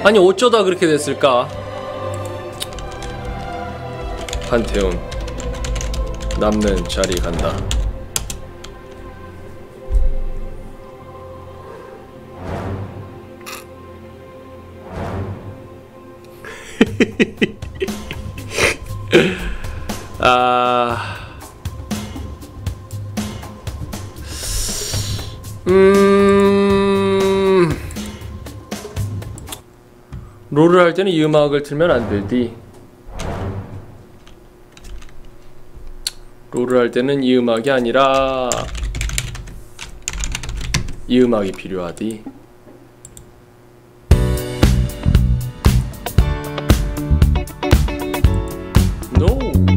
아니 어쩌다 그렇게 됐을까? 판테온 남는 자리 간다. 롤을 할 때는 이 음악을 틀면 안 되디. 롤을 할 때는 이 음악이 아니라 이 음악이 필요하디. No.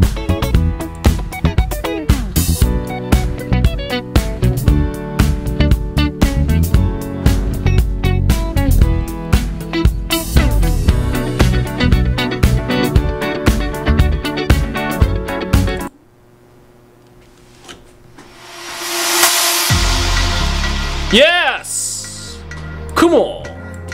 Yes! Come on!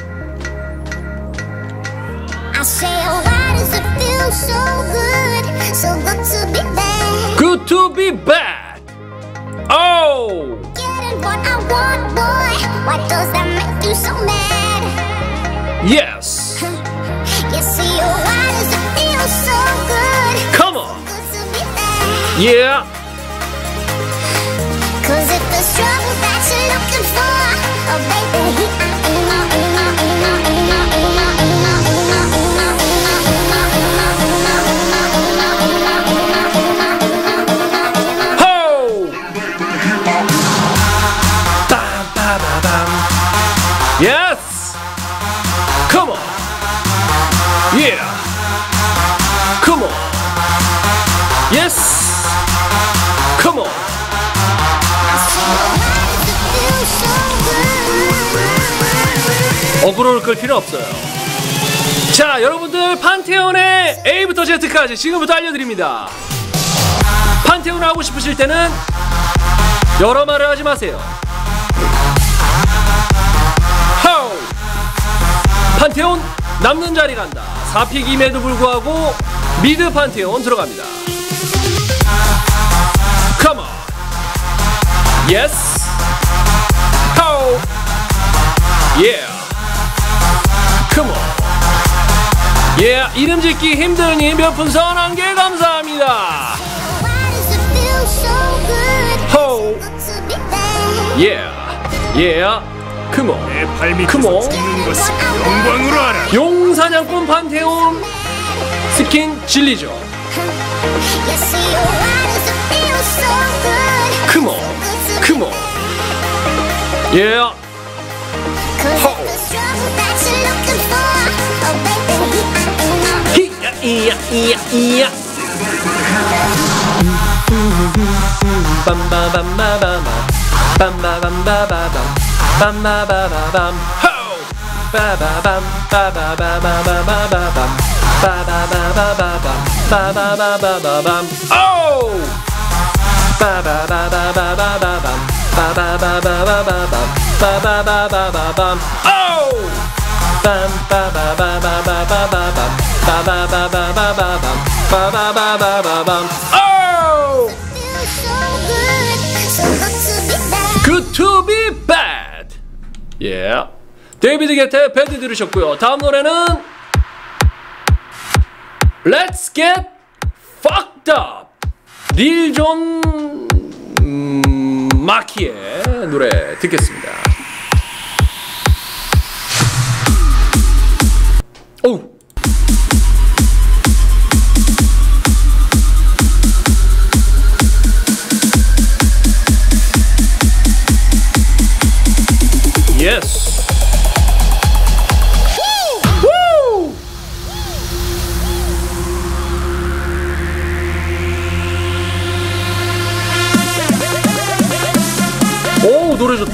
I say, oh, why does it feel so good? So good to be back. Good to be back! Oh! Getting what I want, boy. Why does that make you so mad? Yes! You see, oh, why does it feel so good? Come on! Good to be back. Yeah! Cause if the struggle that you're looking for, oh baby, Ho! Bam, bam, bam, bam. Yes! Come on! Yeah! Come on! Yes! Come on! 어그로를 끌 필요 없어요. 자, 여러분들 판테온의 A부터 Z까지 지금부터 알려드립니다. 판테온 하고 싶으실 때는 여러 말을 하지 마세요. 하우! 판테온 남는 자리 간다. 4픽임에도 불구하고 미드 판테온 들어갑니다. Come on! Yes! How? Yeah! Come on! Yeah! 이름 짓기 힘드니 별풍선 1개 감사합니다! How? Yeah! Yeah! Come on! 내 발밑에서 Come on! 죽는 것을 영광으로 알아. 용사냥꾼 판테온 스킨 진리죠. Come on! Come on! Yeah! 히야 이야 이야 이야 빰바밤바바밤 빰바밤바바밤 빰바바바밤 호! 빠바밤 빠바바바바바밤 빠바바바바밤 빠바바바바밤 오! 빠바바바바바밤 빠바바바바밤 빠바바바바밤 오! 빰빠바바바바바밤 빠바바바바밤 빠바바바바밤 오! Good to be bad. Yeah. 데이비드 게타의 배드 들으셨고요. 다음 노래는 Let's Get Fucked Up. 릴 존 마키의 노래 듣겠습니다. 오. 예스. 우! 오, 노래 좋다.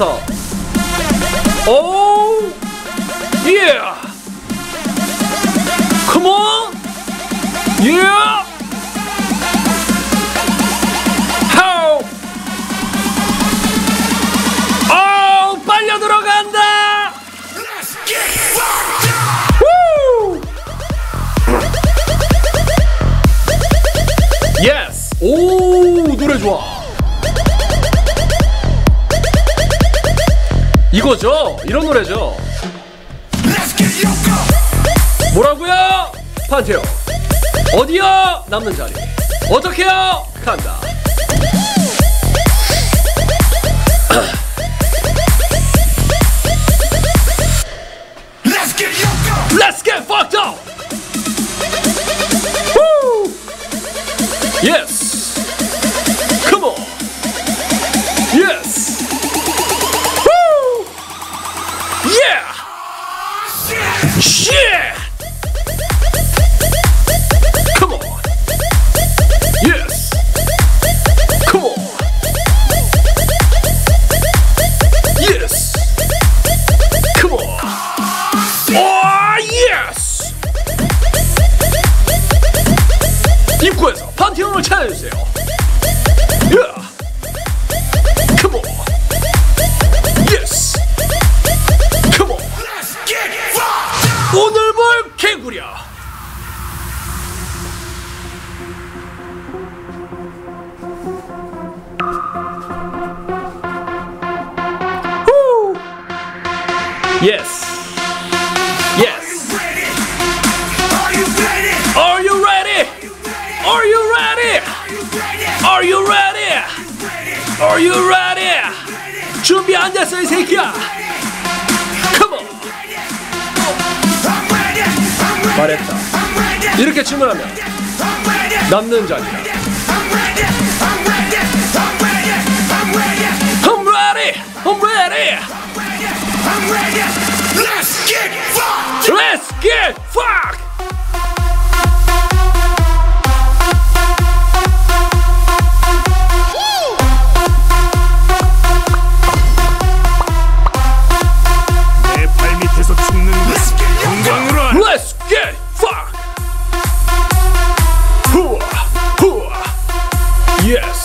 오! 예! Come on! Yeah! How? 빨려 들어간다! 우! 이거죠? 이런 노래죠? 뭐라고요? 판테온 어디요? 남는 자리 어떻게요? 간다. Let's get fucked up! Woo! Yes! Come on! Yes! Woo! Yeah! Shit! Come on! Yes! Come on! Yes! Come on! Oh, yes! 입구에서 판테온을 찾아주세요. Yeah! Come on! Yes! Come on! 오늘 볼 개구려! Woo! Yes! Yes! Are you ready? Are you ready? Are you ready? Are you ready? 준비 안 됐어 이 새끼야. Come on. 말했다. 이렇게 주문하면 남는 자리야. I'm ready. I'm ready. Let's get fucked. Let's get fucked. Let's get fucked! Hooah! Hooah! Yes!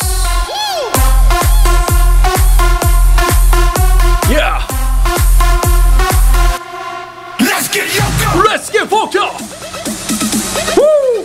Yeah! Let's get fucked up! Woo!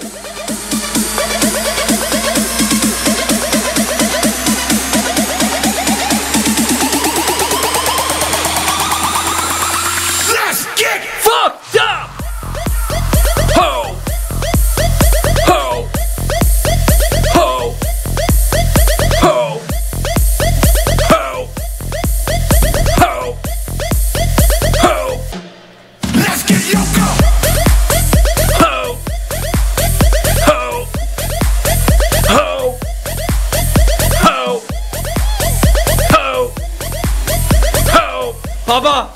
Let's get fucked up! Ho! Ho! Ho! Ho! Ho! Ho! Ho! Let's get Yoko! Ho! Ho! Ho! Ho! Ho! Ho! 봐봐!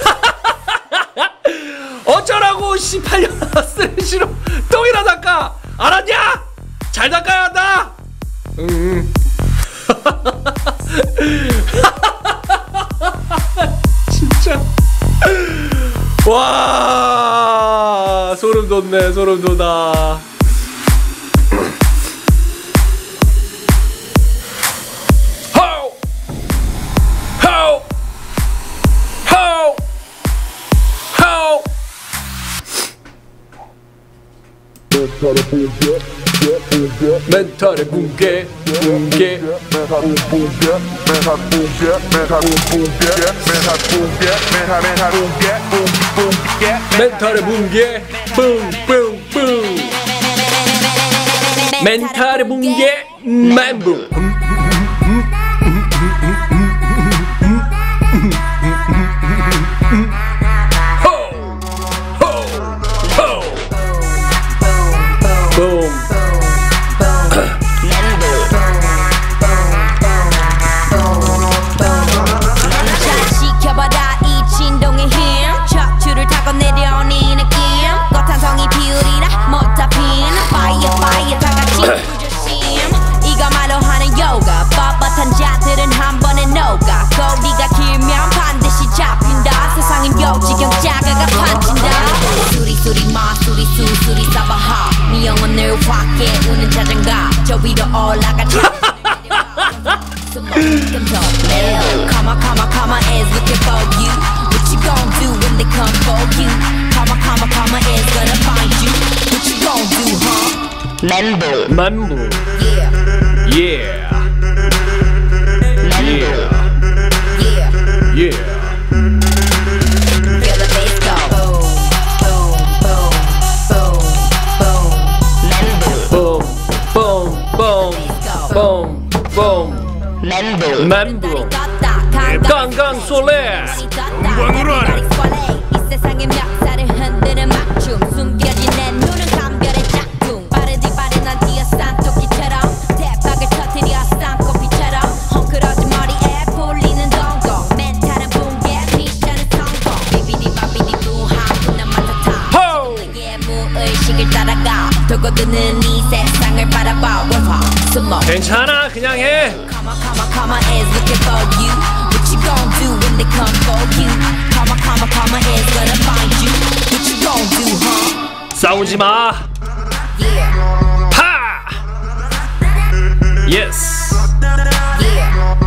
어쩌라고 18년 쓰레쉬로 똥이나 닦아! 알았냐? 잘 닦아야 한다! 응. 진짜 와 소름 돋네 소름 돋아. Ho! Ho! Ho! Ho! 멘탈의 붕괴 붕괴 멘탈의 붕괴 뿡뿡뿡 멘탈의 붕괴 멘붕. Mambo. Yeah. Yeah. Yeah. Yeah. 멘붕 강강솔레 영광으로 하라. 이 세상의 멱살을 흔드는 막춤 숨겨진 내 눈은 감별의 짝퉁 빠르디 빠른 뒤어싼 토끼처럼 대박을 터뜨려 쌍꺼비처럼 헝클어진 머리에 풀리는 동공 멘탈은 붕괴 미션은 성공 비비디 바비디 부하고 난 맡아타 너의 무의식을 따라가 돌고 드는 이 세상을 바라봐 숨어 괜찮아 그냥 해 Come on, is looking for you. What you gon' do when they come for you? Come on, is gonna find you. What you gon' do, huh? 싸우지 마 Yeah, 파! 예스 yeah.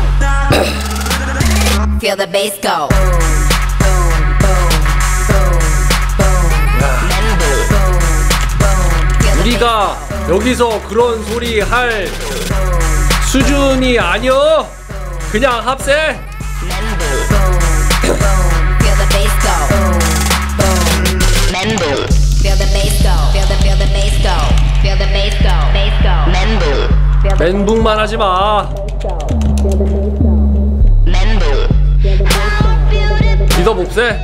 Feel the bass go. 우리가 여기서 그런 소리 할 수준이 아니여 그냥 합세 Feel the bass go. Memble. Feel the bass go. Feel the bass go. Feel the bass go. Bass go. Memble. 멘붕만 하지 마 Memble. 믿어봅세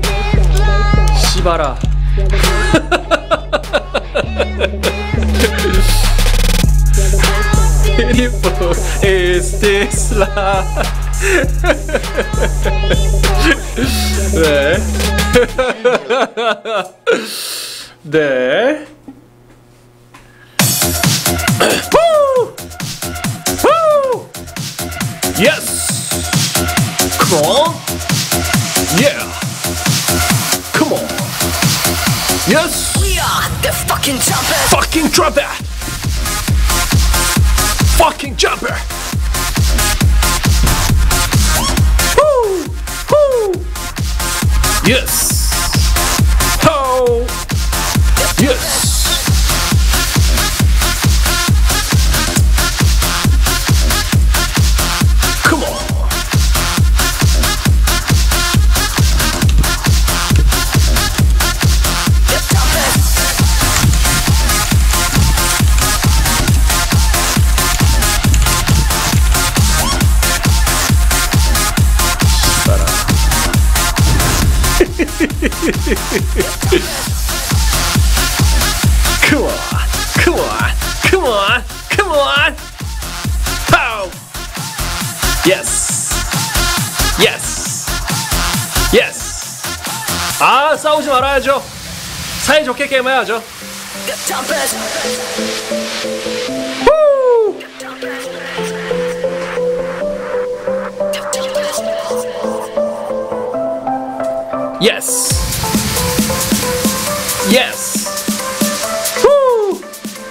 씨바라 Beautiful is this life 네. 네. Woo! Woo! Yes. Come on. Yeah. Come on. Yes. We are the fucking jumpers. Fucking trumpet. Fucking jumper. Woo! Woo! Yes. Oh. Yes. Come on. Come on, come on, come on, come on. Pow. Yes, yes, yes. 아 싸우지 말아야죠. 사이좋게 게임해야죠. Woo. Yes. Yes. Woo.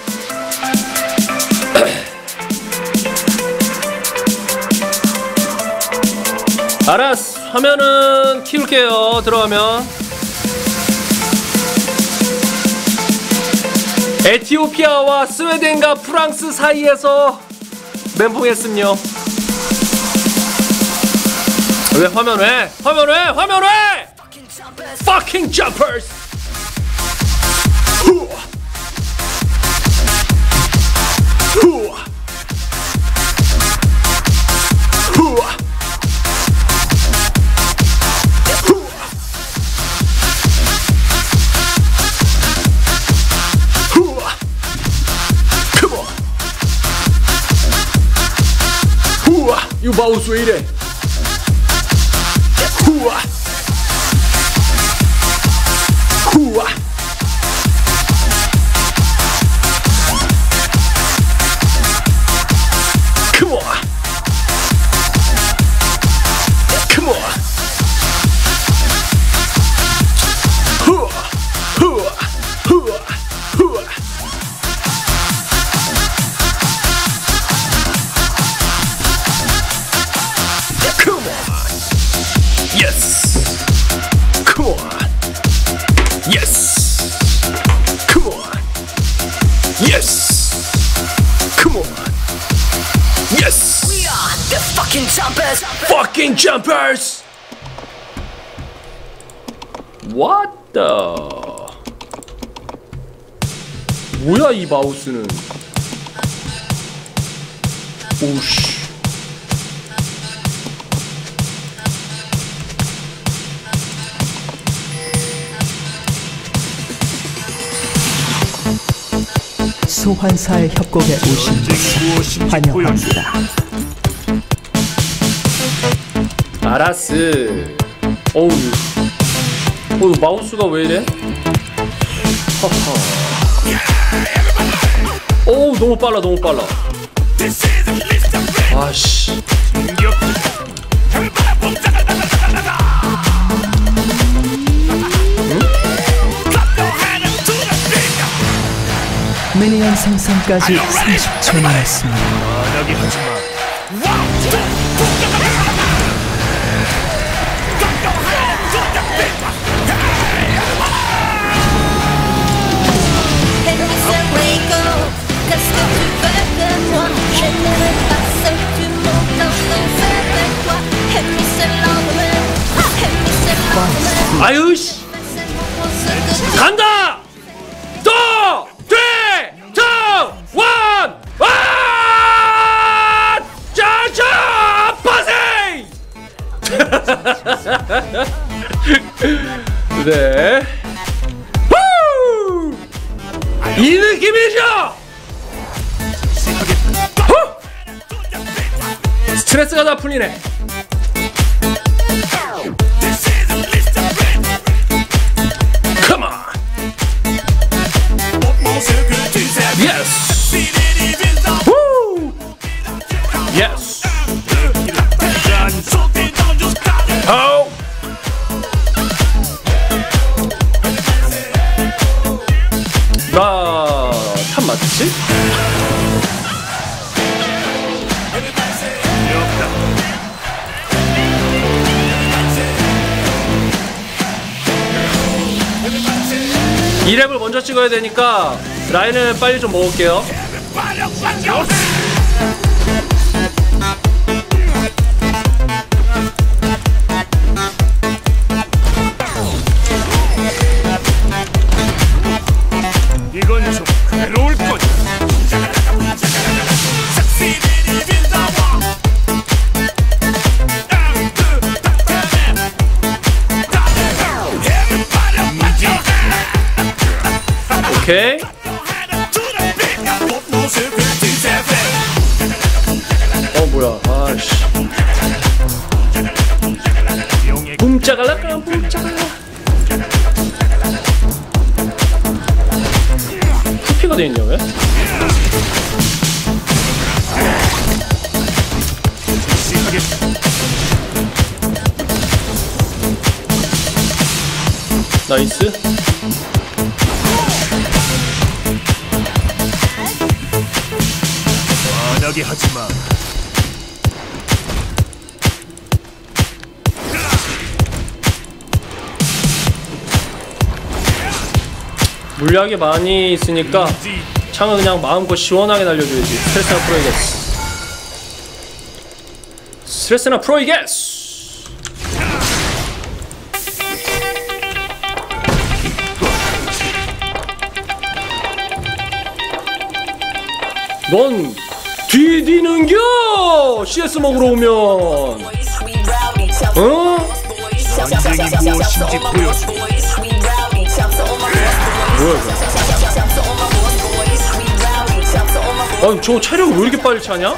알았어. 화면은 키울게요. 들어가면. 에티오피아와 스웨덴과 프랑스 사이에서 멘붕했음요. 왜 화면 왜? 화면 왜? 화면 왜? Fucking jumpers. 후아. 후아. 후아. 후아. Come on. 후아. 이 마우스 왜 이래? 후아. 후아. Come on. Come on. 후아. 후아. 후아. 후아. Come on. Yes. Come on. Yes. Come on. Yes. Come on. Yes. We are the fucking jumpers. Fucking jumpers. What the? 뭐야 이 마우스는? 오씨. 소환사의 협곡에 오신 것을 환영합니다. 아라스. 어우, 마우스가 왜 이래? 허허. 어우, 너무 빨라. 아씨. 미니언 생성까지 30초 남았습니다. 만하게 하지마. 아유 씨. 간다. 2, 3, 2, 1. 와! 짜자! 파세! 네. 후! 이 느낌이죠. 후! 스트레스가 다 풀리네. Yes. Woo. Yes. Oh. 나 탑 맞지? 이 랩을 먼저 찍어야 되니까 라인을 빨리 좀 먹을게요. 이건 좀 괴로울 거야. 오케이. 뭐야? 아씨. 붐짜갈라까 붐짜갈라. 쿠피가 돼 있냐 왜? 나이스. 만하게 하지마. 물약이 많이 있으니까 창을 그냥 마음껏 시원하게 날려줘야지. 스트레스나 풀어야겠어. 스트레스나 풀어야겠어. 넌 뒤지는겨! CS 먹으러 오면. 어? 전쟁이 무엇인지 보여줘. 뭐야 이거? 아니 저 체력 왜 이렇게 빨리 차냐?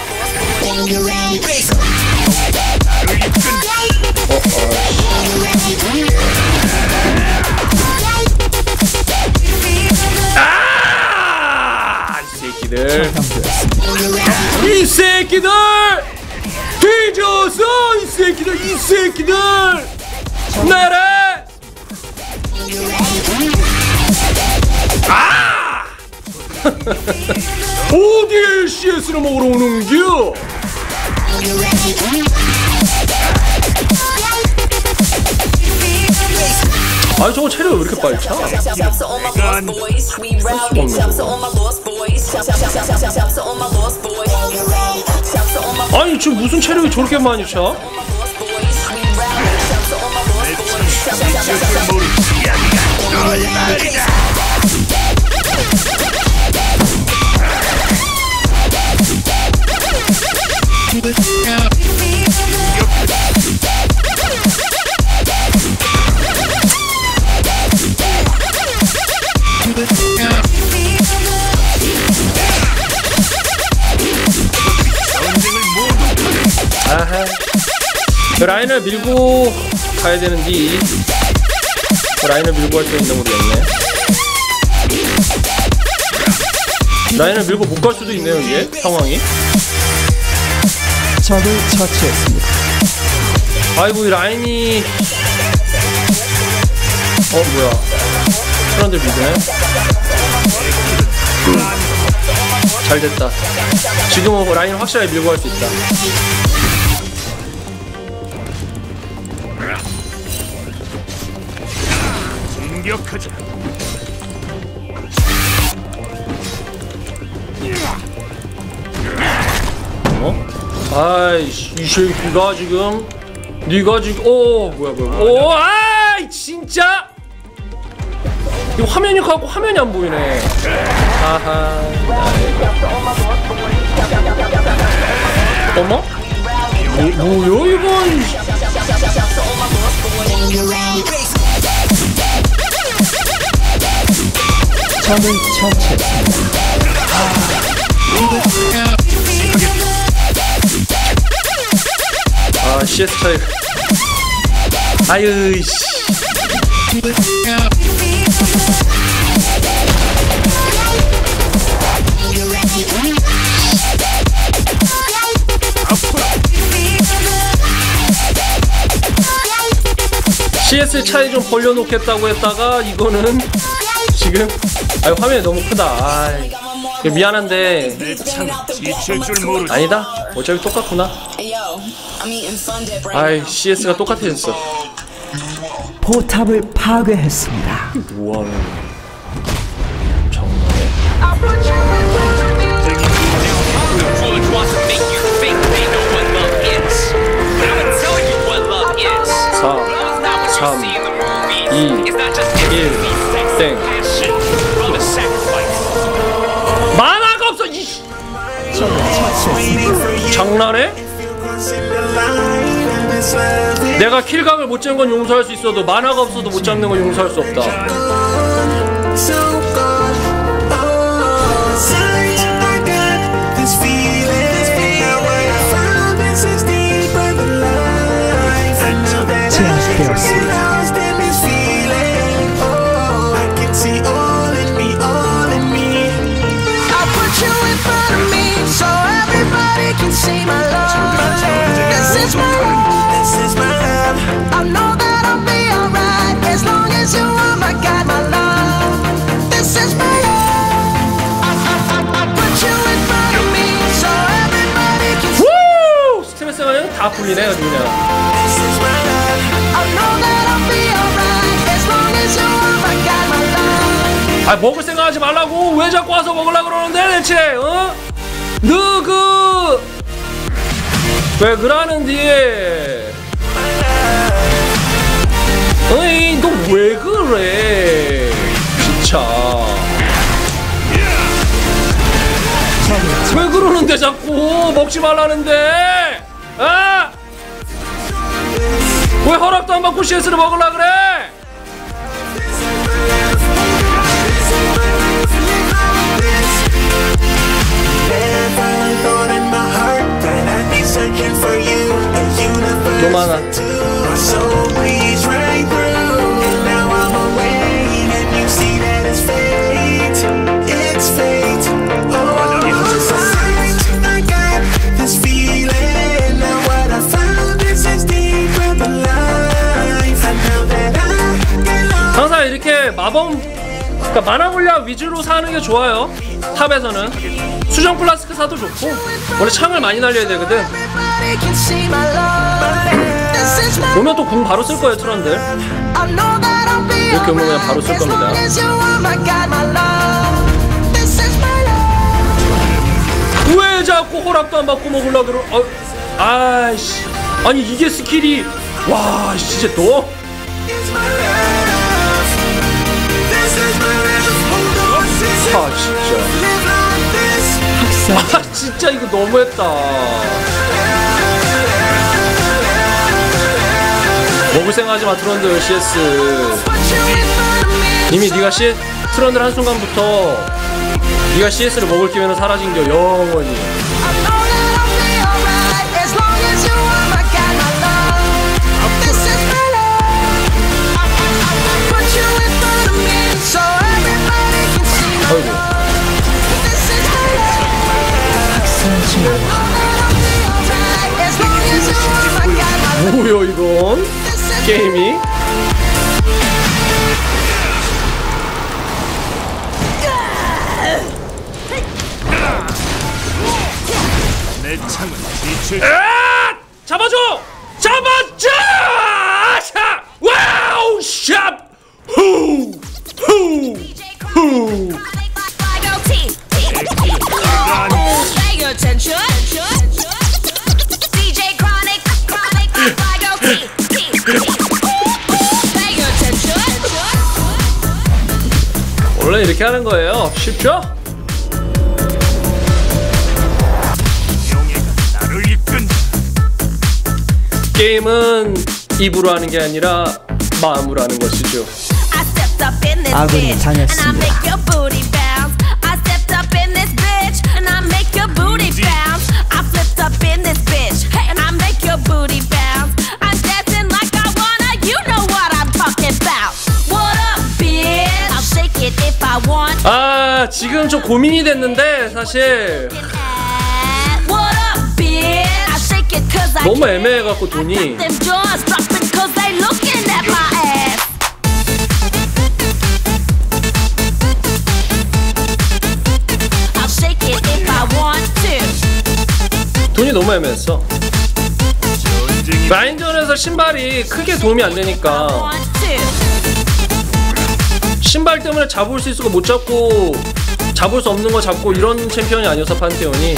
아! 이 새끼들! 이 새끼들! 뒤졌어! 이 새끼들! 나라! 아! 어디에 CS를 먹으러 오는겨? 아니 저거 체력 왜 이렇게 빨리 차? 아니 지금 무슨 체력이 저렇게 많이 차? 그 라인을 밀고 가야 되는데 그 라인을 밀고 갈 수 있는 모르겠네. 라인을 밀고 못 갈 수도 있네요. 이게 상황이. 적을 처치했습니다. 아이고 이 라인이 뭐야 트런들 미드네. 잘됐다. 지금은 라인 확실하게 밀고 갈 수 있다. 공격하자. 아이씨 이 새끼가 지금 니가 지금 뭐야 아이 진짜 이거 화면이 가고 화면이 안 보이네. 아하 어머? 뭐야 이건. 적을 처치했습니다. CS 차이. 아유 씨. CS 차이 좀 벌려놓겠다고 했다가 이거는 지금 화면이 너무 크다. 미안한데 참 지칠 줄 모르지. 아니다. 어차피 똑같구나. 아이 CS가 똑같아졌어. 포탑을 파괴했습니다. 뭐하는 정말에. 4 3 2 1 땡. 만화가 없어 이씨. 장난해? 내가 킬각을 못 잡는 건 용서할 수 있어도 만화가 없어도 못 잡는 건 용서할 수 없다. 제압되었습니다. 스트레스가 그냥 다 풀리네 아주 그냥. 먹을 생각하지 말라고. 왜 자꾸 와서 먹으려고 그러는데 대체 너 왜 그러는디? 어이 너 왜 그래 진짜. 왜 그러는데 자꾸 먹지 말라는데. 왜 허락도 안 받고 CS를 먹으려 그래? 너무 많아. 항상 이렇게 그러니까 만화 물약 위주로 사는 게 좋아요. 탑에서는 수정 플라스크 사도 좋고. 원래 창을 많이 날려야 되거든. 오면 또 궁 바로 쓸 거예요 트런들. 이렇게 오면 그냥 바로 쓸 겁니다. 왜 자꾸 허락도 안 받고 먹으려고 그러. 아이씨 아니 이게 스킬이. 와 진짜 너. 진짜. 진짜 이거 너무했다. 먹을 생각하지 마 트런들 CS. 이미 네가 트런들 한순간부터 네가 CS를 먹을 기회는 사라진겨 영원히. 뭐요 이건? 게임이? 내 창은 빛을 잡아줘! 잡았자! 샤! 와우! 샵! 후! 후! 후! Pay attention. DJ Chronic, Pay attention. 원래 이렇게 하는 거예요. 쉽죠? 명예가 나를 이끈다. 게임은 입으로 하는 게 아니라 마음으로 하는 것이죠. I stepped up in this 아군이 bitch and I 당했습니다. make your booty bounce. I stepped up in this bitch and I make your booty bounce. I flipped up in this bitch and I make your booty bounce. I'm dancing like I wanna, you know what I'm talking about. What up, bitch? I'll shake it if I want. 아, 지금 좀 고민이 됐는데 사실 What up, bitch? I shake it 'cause I 너무 can. 애매해갖고 돈이. Them jaws dropping 'cause they looking at my ass. I'll shake it if I want to. 돈이 너무 애매했어. 전쟁이 라인전에서 신발이 크게 도움이 안 되니까 Want to. 신발 때문에 잡을 수 있고 못 잡고 잡을 수 없는 거 잡고 이런 챔피언이 아니어서 판테온이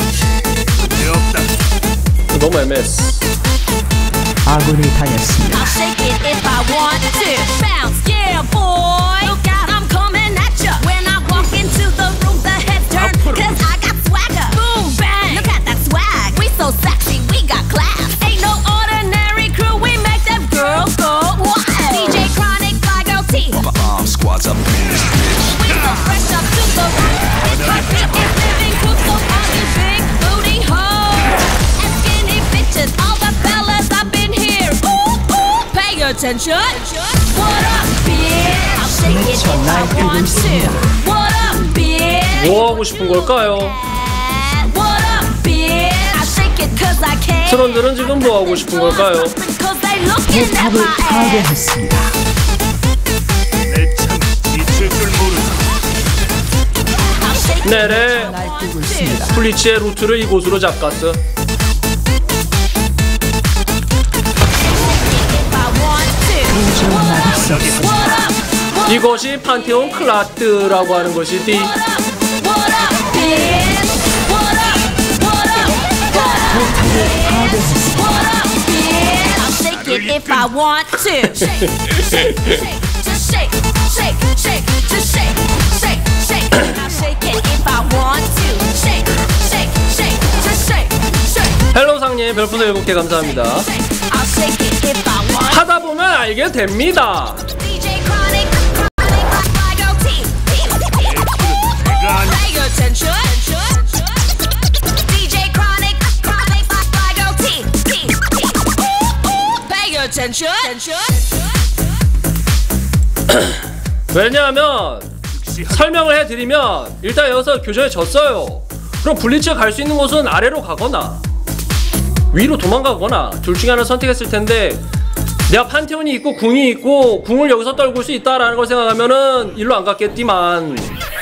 없다. 너무 애매했어. 아군이 당했습니다. I'll shake it if I want to. Bounce, yeah, boy. Look out, I'm coming at ya. When I walk into the room, the heads turn. 'Cause I got swagger. Boom, bang. Look at that swag. We so sexy, we got class. Ain't no ordinary crew, we make them girls go wild. DJ Chronic, Fly Girl T. Squads up in this bitch. We so fresh up to the right. Because we is living proof, so all you big booty hoes and skinny bitches, all the fellas up in here. Ooh, ooh, pay attention. What up, bitch? I'll shake it if I want to. What up, bitch? 뭐 하고 싶은 걸까요? What up, bitch? I'll shake it 'cause I can. 트론들은 지금 뭐 하고 싶은 걸까요? 'Cause they looking at 포탑을 my ass. 파괴했습니다. 내 창은 빛을 줄 모른다. I'll shake it 네네. 날뛰고 있습니다. 플리치의 루트를 이곳으로 잡갔어. if I want to. 인정하기 썩습니다. What up? 이것이 판테온 클라트라고 하는 것이디. What up, bitch? What up? What up? What up, bitch? I'll shake it if I want to. Shake, shake, shake, just shake, shake, shake, just shake, shake, shake. I'll shake it if I want to. Shake, shake, shake, just shake, shake, 헬로 상님 별풍선 7개 감사합니다. shake. I'll shake it if I want. 하다 보면 알게 됩니다. DJ Chronic, Fly Girl T. 내가 아니 Pay attention. DJ Chronic, Fly Girl T. Pay attention. 왜냐하면 설명을 해드리면 일단 여기서 교전에 졌어요. 그럼 블리츠가 갈 수 있는 곳은 아래로 가거나 위로 도망가거나 둘 중에 하나를 선택했을 텐데 내가 판테온이 있고 궁이 있고 궁을 여기서 떨굴 수 있다라는 걸 생각하면은 일로 안 갔겠지만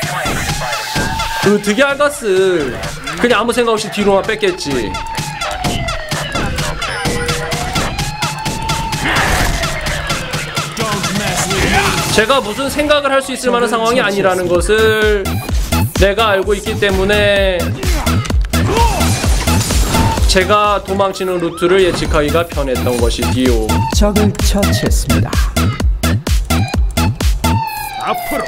그 득이 알가스 그냥 아무 생각 없이 뒤로만 뺐겠지. 제가 무슨 생각을 할 수 있을 만한 상황이 아니라는 것을 내가 알고 있기 때문에 제가 도망치는 루트를 예측하기가 편했던 것이지요. 적을 처치했습니다. 앞으로.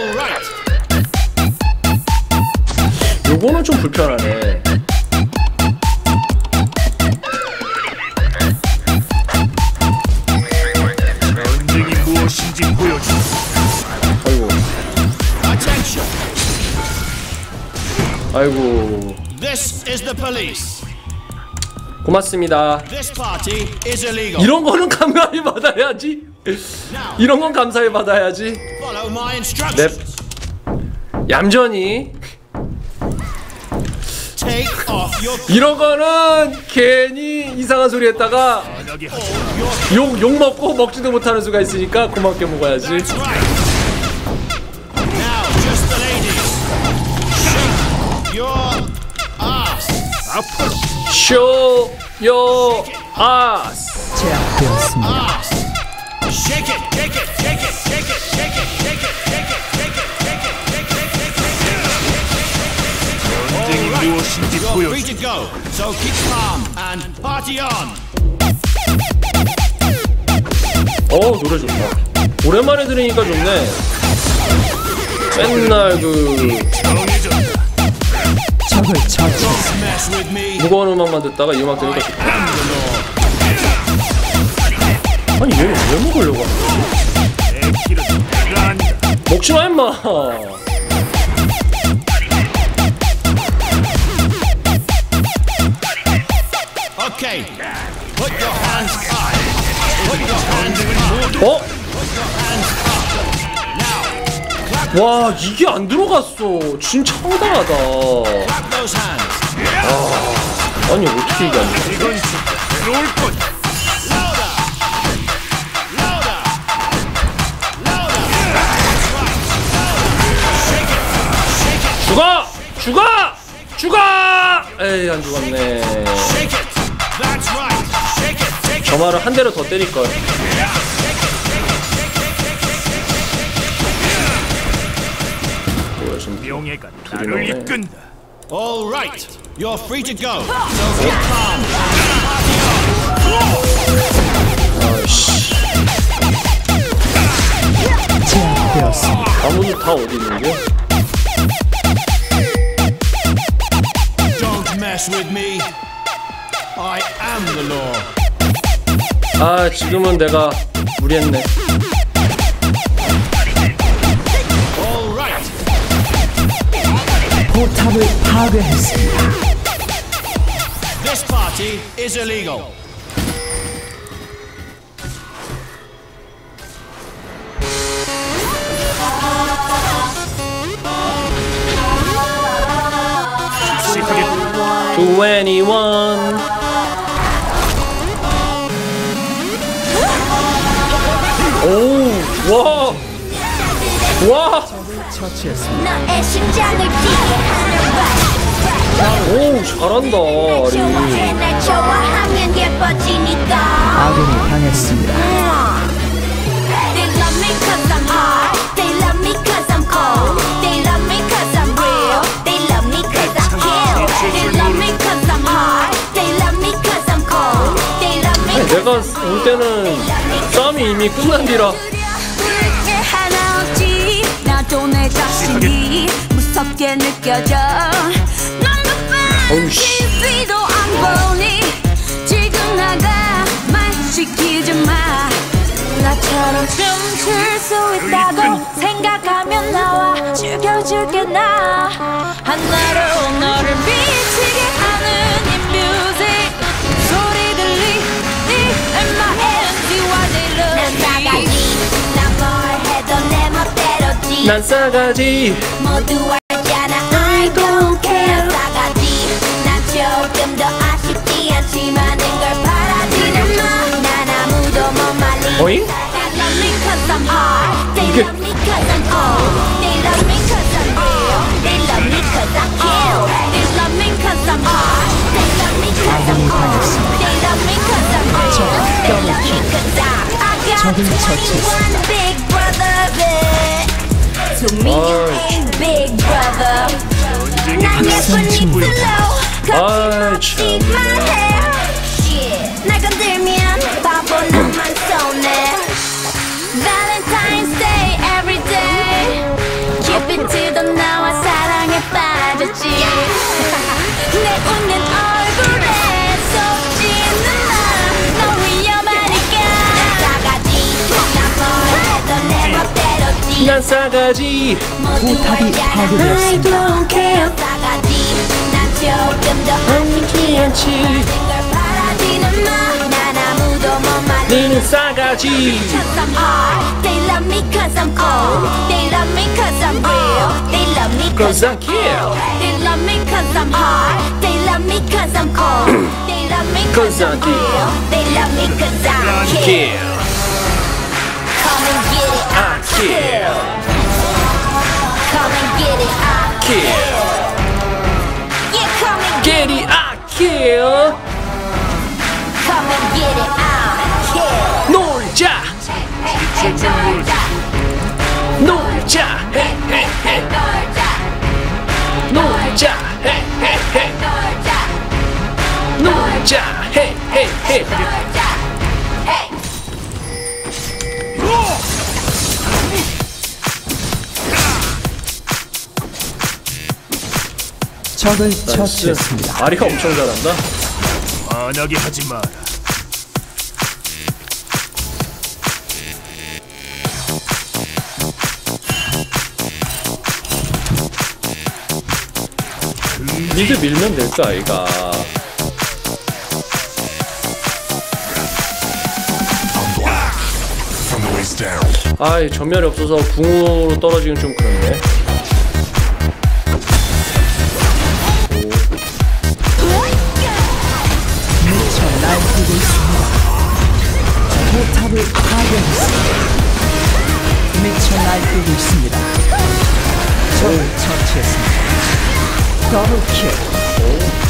요거는 좀 불편하네. 전쟁이 무엇인지 보여줘. 아이고. Attention! 아이고. This is the police. 고맙습니다. This party is illegal. 이런 거는 감사히 받아야지. 이런 건 감사히 받아야지. Follow my instructions. 네. 얌전히 Take off your 이런 거는 괜히 이상한 소리 했다가 편하게 하지. 욕 먹고 먹지도 못하는 수가 있으니까 고맙게 먹어야지. That's right. Now, just the ladies. Shake your ass. 앞으로 Show your ass. 제압되었습니다. Ass. Shake it, shake it, shake it, shake it, shake it, shake it, shake it, shake it, shake it, shake it, shake it, shake it. 전쟁이 무엇인지 You're free 보여주지. to go. So keep calm and party on. 노래 좋다. 오랜만에 들으니까 좋네. 맨날 정해졌다. 적을 처치. Mess with me. 무거운 음악만 듣다가 이 음악 들으니까 좋다. 아니 얘는 왜 먹으려고 하는 내 길은 내가 안다. 먹지마 임마. Okay. Put your hands up. Put your hands up. 와 이게 안 들어갔어. 진짜 황당하다. Clap those hands. 아니 어떻게 이게 안 들어갔어. 이건 진짜 괴로울 거다. Louder. Louder. Louder. That's right. Shake it. Shake it. 죽어! 에이 안 죽었네. Shake it. That's right. Shake it. Shake it. 저 말을 한 대로 더 때릴걸. 뭐야 지금 명예가 둘이 나를 나오네. 이끈다. All right. You're free to go. So keep calm. 아이씨 제압되었습니다. 아무도 다 어디 있는 게? Don't mess with me. I am the law. 아 지금은 내가 무리했네. All right. 포탑을 파괴했습니다. This party is illegal. 시하겠다. 21. 오, 와, 와, 처치했습니다. 너의 심장을 뛰게 하는 오, 잘한다, 날 좋아해 아리. 날 좋아하면 예뻐지니까 아군이 당했습니다. They love me cause I'm hot They love me cause I'm cold They love me cause I'm real They love me cause I kill They love me cause I'm hot They love me cause I'm cold They love me cause 내가 올 때는 싸움이 이미 끝난 뒤라. 부를 게 하나 없지 나도 내 자신이 무섭게 느껴져 넌 어이씨. TV도 안 보니 지금 나가 말 시키지 마 나처럼 춤출 수 있다고 생각하면 나와 죽여줄게 나 하나로 너를 미치게 하는 이 뮤직 소리 들리니 And my MC와 they love me 난 뭘 해도 내 멋대로지 난 싸가지. 모두 알잖아 I don't care 싸가지 난 조금 더 아쉽지 않지만 걸 바라지는 마난 아무도 못 말리 어잉? They love me cause I'm hot They 이게- love me cause I'm old They love me cause I'm real They love me cause I kill They love me cause I'm hot They love me cause I'm old They love me cause I'm real They love me cause I got 적을 21 처치했습니다. big brother To me you ain't big brother 난 예쁜이 슬로우 아이, 거침없이 참. my hair Shit. 날 건들면 바보 나만 쏘네 Valentine's Day every day Cupid도 나와 사랑에 빠졌지 내 웃는 얼굴에 쏟지는 마너 위험하니까 난 싸가지 난 뭘 해도 내 멋대로지 난 싸가지. 포탑이 파괴되었습니다. I don't care 싸가지 난 조금 더 아니지 않지. 걸 바라지는 마난 아무도 못 말려 니는 싸가지. Cause I'm hot. They love me cause I'm cold. They love me cause I'm real. They love me Cause cause I kill. They love me cause I'm hot. They love me cause I'm cold. They love me cause I'm real. They love me cause I'm kill. Kill. Come and get it, I Kill. Come and get it, I Kill. Yeah, come and Get it, I kill. come and get it, I kill. 놀자. 놀자. 헤헤헤. 놀자. 헤헤헤. 놀자. 헤헤헤. 적을 처치했습니다. 아리가 엄청 잘한다. 화나게 하지 마라. 미드 밀면 될까 아이가. From the waist down. 아이 전멸이 없어서 궁으로 떨어지긴 좀 그렇네. 미쳐 날뛰고 있습니다. 포탑을 파괴했습니다. 미쳐 날뛰고 있습니다. 적을 처치했습니다. 더블킬.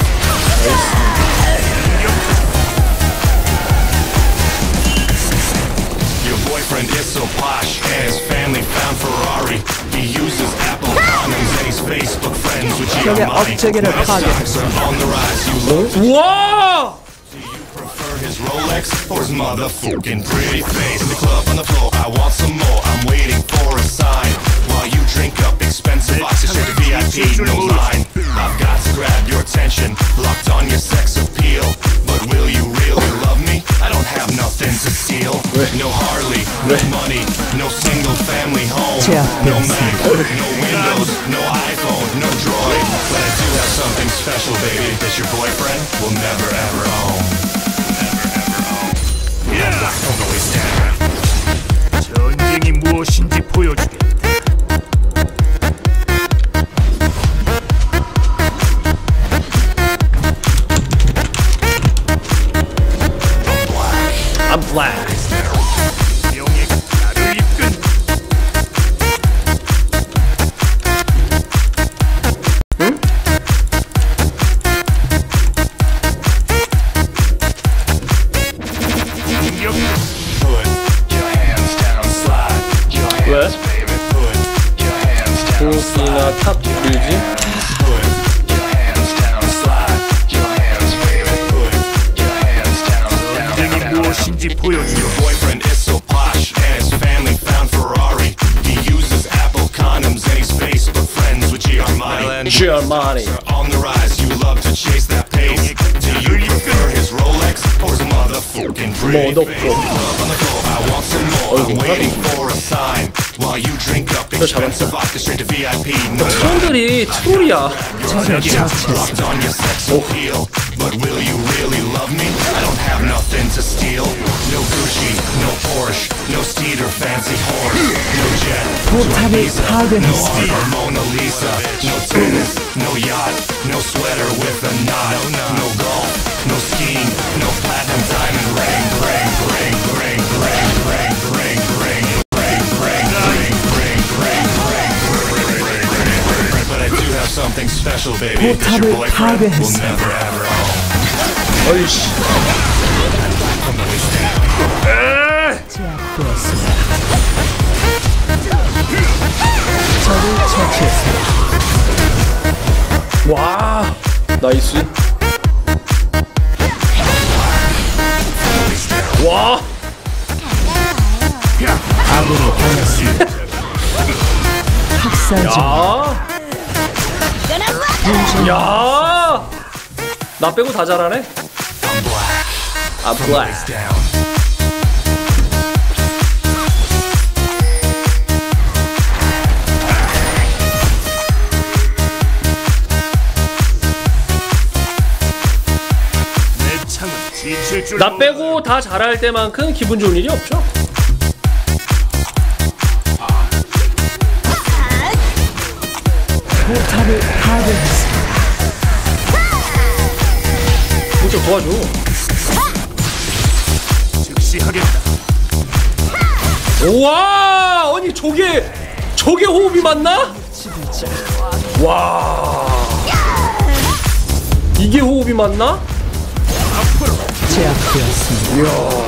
Your boyfriend is so posh, and his family found Ferrari. He uses Apple condoms and he's Facebook friends with 적의 Giamatti. 업체계를 Stocks 파괴했습니다. are on the rise. You love 우와! prefer his Rolex or his motherfucking pretty face. In the club on the floor, I want some more. I'm waiting for a sign. While you drink up expensive boxes, straight to VIP, no line. I've got to grab your attention, locked on your sex appeal. But will you really love me? I don't have nothing to steal. No Harley, no money, no single family home. No Mac, no Windows, no iPhone, no Droid. But I do have something special, baby, that your boyfriend will never ever own. From the waist down. 전쟁이 무엇인지 보여주겠다. I'm black. 명예가 나를 이끈. 공격. Put your hands down, slide your 왜? hands, baby. Put your hands down, 궁이나 탑 밀지? put your hands down, slide your hands, baby. Put your hands down, down, 전쟁이 down, down. 무엇인지 보여주겠다. Your boyfriend is so posh, and his family found Ferrari. He uses Apple condoms and he's Facebook friends with Giamatti. Giamatti. On the rise, you love to chase that pace. Do you prefer his Rolex or his motherfucking pretty Motherfucker. face? Up on the floor, I want some more. I'm waiting for a sign. While you drink up expensive vodka straight to VIP. No 손들이 트롤이야. 적을 처치했습니다. locked on your sex appeal. But will you really love me? I don't have nothing to steal. No Gucci, no Porsche, no steed or fancy horse. No jet, 포탑을 no 파괴했습니다. art or Mona Lisa. No tennis, no yacht, no sweater with a knot. No golf, no skiing, no platinum diamond ring, ring, ring, ring, ring, ring, ring, ring, ring, ring, ring, ring, ring, ring. But I do have something special, baby, that your 포탑을 boyfriend will 파괴했습니다. never ever own. 어이씨. 제압되었습니다. 적을 처치했습니다. 와. 나이스. 와. 아군이 당했습니다. 학살 중. 야. 야. 나 빼고 다 잘하네. 아, 블랙. Down. 내 창은 지칠 줄 줄 나 빼고 다 잘할 때만큼 기분 좋은 일이 없죠. 포탑을 파괴했습니다. 좀 도와줘. 즉시 하겠다. 우와, 아니 저게 호흡이 맞나? 와, 이게 호흡이 맞나? 제압되었습니다.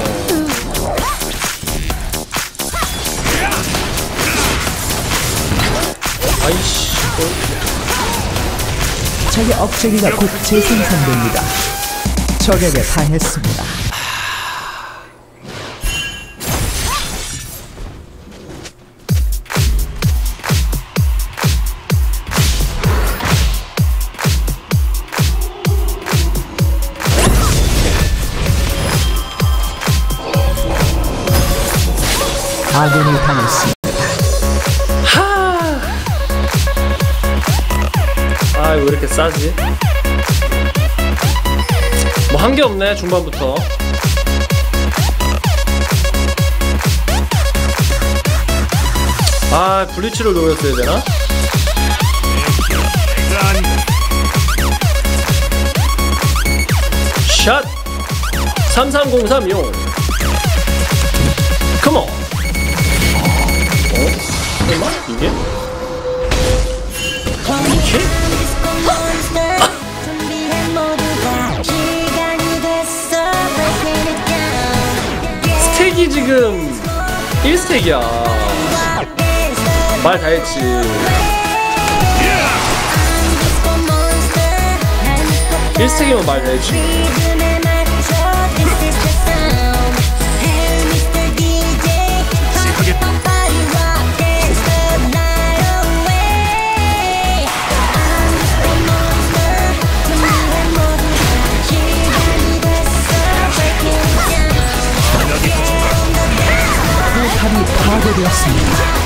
아이씨. 적의 억제기가 곧 재생산됩니다. 적에게 당했습니다. 아군이 당했습니다. 아, 왜 이렇게 싸지? 뭐 한 게 없네, 중반부터. 아, 블리츠를 노렸어야 되나? 내가 아니다. 샷! 3303용. 컴온! 설마? 이게? 스택이 지금 1스택이야. 말 다 했지. 1스택이면 말 다 했지. 포탑이 파괴되었습니다.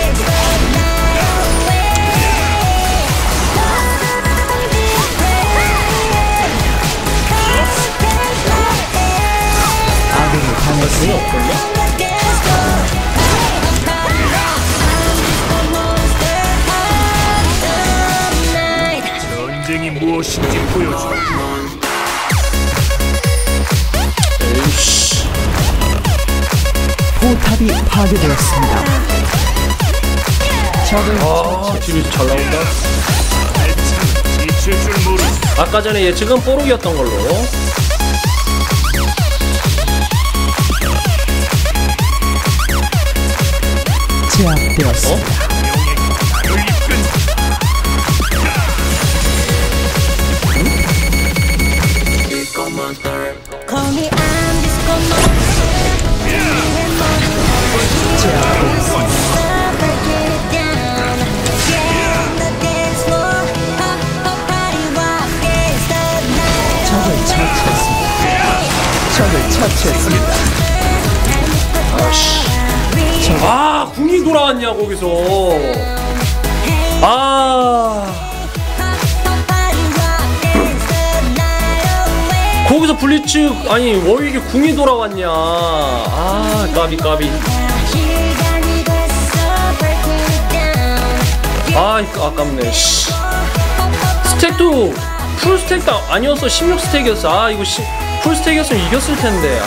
아군이 당했습니다. 전쟁이 무엇인지 보여줘. 에이씨. 포탑이 파괴되었습니다. 적을 아, 딜이 잘 나온다. 알참 지칠 줄 모르. 아까 전에 예측은 뽀록이었던 걸로. 제압되었습니다. 나를 이끈 적을 처치했습니다. 적을 처치했습니다. 아, 궁이 돌아왔냐 거기서. 아, 거기서 블리츠 아니 워윅에 궁이 돌아왔냐. 아, 까비. 아, 아깝네. 씨. 스택도 풀 스택도 아니었어. 16스택이었어. 아, 이거 풀 스택이었으면 이겼을 텐데.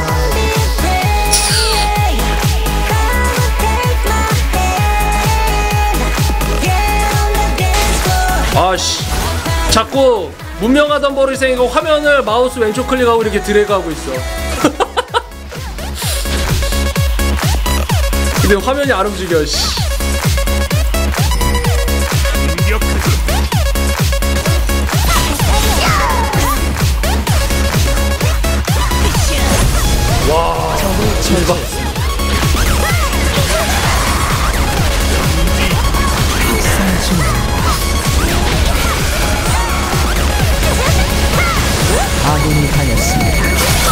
아씨, 자꾸 문명하던 버릇생이가 화면을 마우스 왼쪽 클릭하고 이렇게 드래그하고 있어. 근데 화면이 안 움직여. 씨. 공격하자. 와, 대박. 아군이 당했습니다.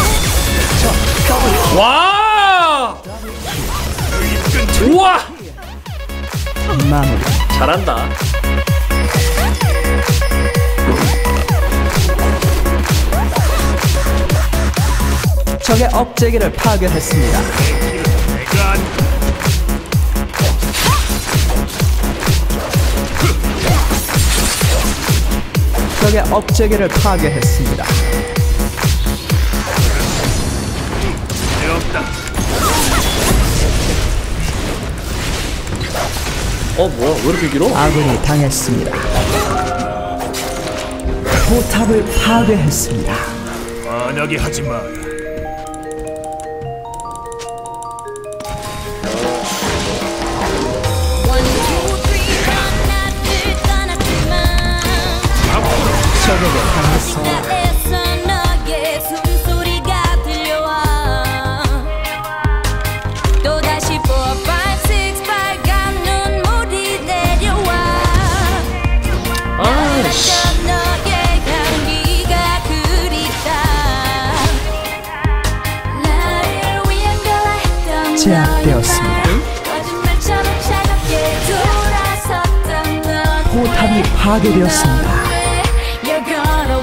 와! 우와! 마무리. 잘한다. 적의 업체계를 파괴했습니다. 내가 안 적의 업체계를 파괴했습니다. 없다. 뭐야 왜 이렇게 길어? 아군이 당했습니다. 포탑을 파괴했습니다. 화나게 하지 마. 적에게 당했습니다. 나에서 너의 숨소리가 들려와 또다시 4, 5, 6 빨간 눈물이 내려와 아이씨 너의 향기가 그립다 나를 위한 거라 했던 제압되었습니다. 거짓말처럼 차갑게 돌아섰던 너 포탑이 파괴되었습니다. You're gonna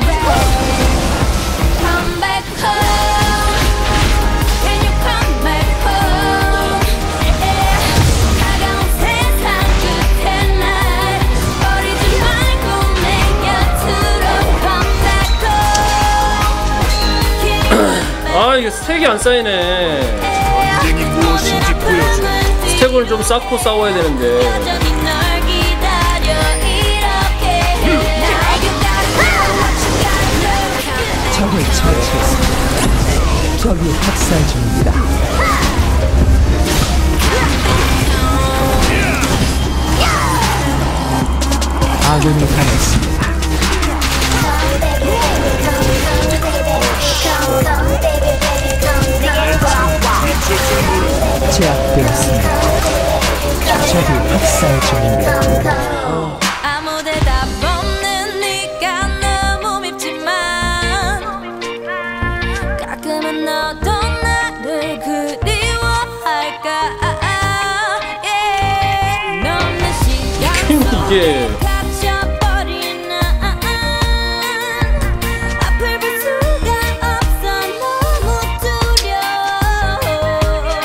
come back home. Can you come back home? 차가운 세상 끝에 날 버리지 말고 내 곁으로 come back home. Can you come back 아 이게 스택이 안 쌓이네. 전쟁이 무엇인지 보여줘. 스택을 좀 쌓고 싸워야 되는데. 여전히 널 기다려 이렇게 Now you gotta know what you gotta know. 적을 처치했습니다. 적이 학살 중입니다. 아군이 당했습니다. 제압되었습니다. 적이 학살 중입니다. 아무 대답 없는 네가 너무 밉지만 가끔은 너도 나를 그리워할까 넘는 시간 이게 갇혀버린 난 앞을 볼 수가 없어 너무 두려워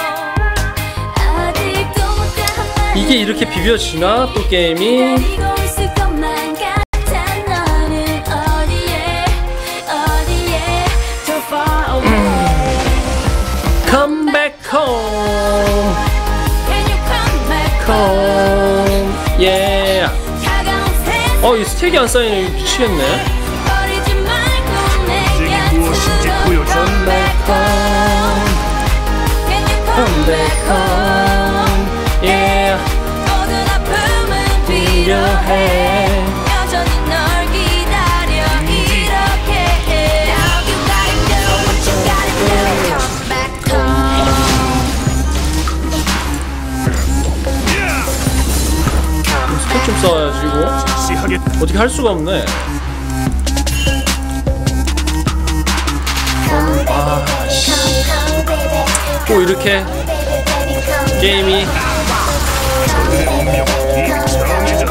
아직도 못한 말 이게 이렇게 비벼지나 또 게임이? 기다리고 있을 것만 같아 너는 어디에 so far away Come back home, Can you come back home, yeah. 차가운 세상 이 스택이 안 쌓이네. 이거 미치겠네. 버리지 말고 내 전쟁이 무엇인지 곁으로 보여줘. come back home Can you come back home Yeah. 모든 아픔은 필요해 여전히 널 기다려 이렇게 Now you gotta do what you gotta do Come back home 스택 좀 쌓아야지 이거. 시하게 어떻게 할 수가 없네. 또 이렇게 게임이 정해져.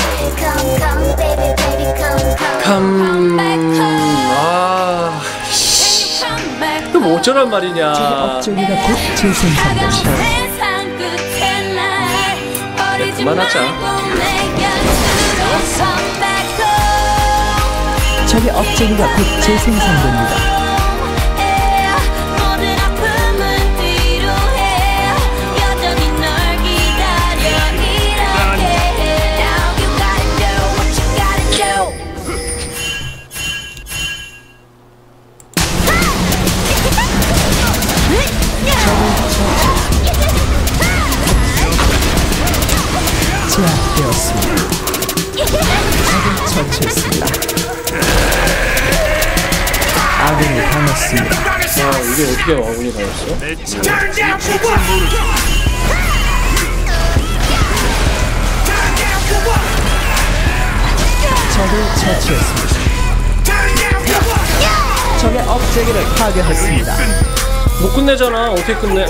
Come back 또 뭐 어쩌란 말이냐. 업체계가 곧 재생산됩니다. 세상 끝에 날 버리지 그만하자. 말고 내 곁으로 come back home 적의 업체계가 곧 재생산됩니다. 모든 아픔은 뒤로 해 여전히 널 기다려 이렇게 Now you gotta do what you gotta do 제압되었습니다. 적을 처치했습니다. 아군이 당했습니다. 이게 어떻게 와군이 당했어? 내 차를 지칠 줄 모르지. 적을 처치했습니다. 적의 업체계를 파괴했습니다. 못 끝내잖아. 어떻게 끝내?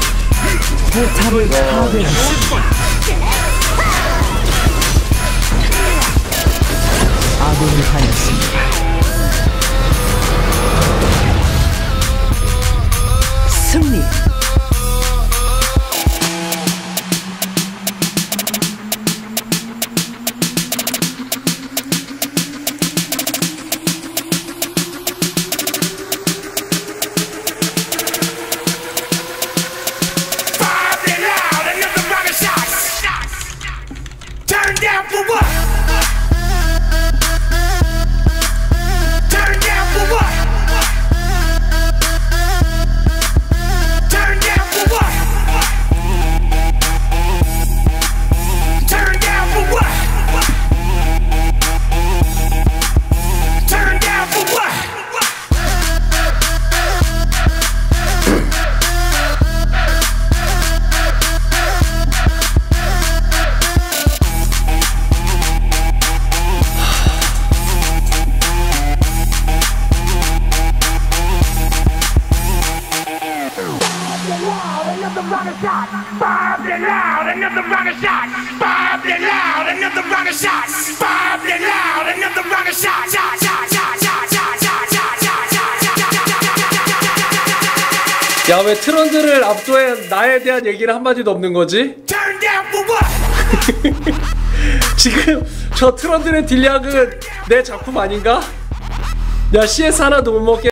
포탑을 파괴했습니다. 아군이 하였습니다. 승리. Turn down for what? Turn down for what? Turn down for what? Turn down for what? Turn down for what? Another rocket shot, bombed it loud. Another rocket shot, bombed it loud. Another rocket shot, bombed it loud. Another rocket shot, shot, shot, shot, shot, shot, shot, shot. 야, 왜 트런드를 압도해 나에 대한 얘기를 한마디도 없는 거지? Turn down for what? 지금 저 트런드의 딜량은 내 작품 아닌가? 야, CS 하나도 못 먹게